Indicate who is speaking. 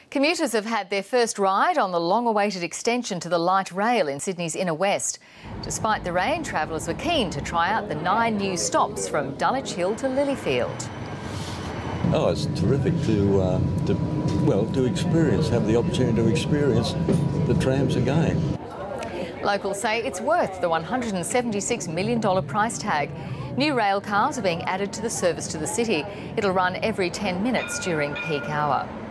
Speaker 1: Commuters have had their first ride on the long-awaited extension to the light rail in Sydney's inner west. Despite the rain, travellers were keen to try out the 9 new stops from Dulwich Hill to Lilyfield.
Speaker 2: Oh, it's terrific to have the opportunity to experience the trams again.
Speaker 1: Locals say it's worth the $176 million price tag. New rail cars are being added to the service to the city. It'll run every 10 minutes during peak hour.